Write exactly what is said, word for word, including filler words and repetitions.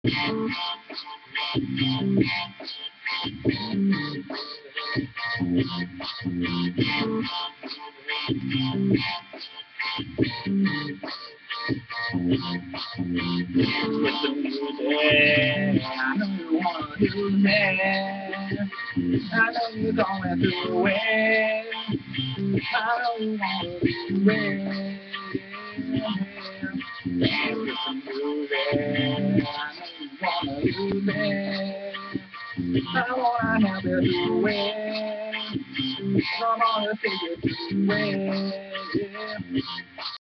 With the music, I know you wanna do that. I know you're going through it. I know you wanna do it. Dance with the music. I know you wanna do that. I wanna help you do it. Come on and take it to it.